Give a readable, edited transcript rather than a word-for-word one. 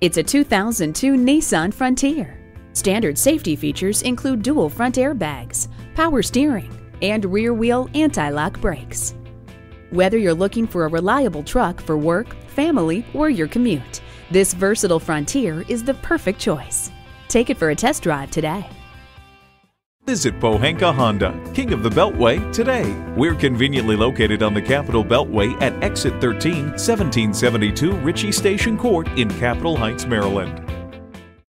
It's a 2002 Nissan Frontier. Standard safety features include dual front airbags, power steering, and rear-wheel anti-lock brakes. Whether you're looking for a reliable truck for work, family, or your commute, this versatile Frontier is the perfect choice. Take it for a test drive today. Visit Pohanka Honda, King of the Beltway, today. We're conveniently located on the Capitol Beltway at Exit 13, 1772 Ritchie Station Court in Capitol Heights, Maryland.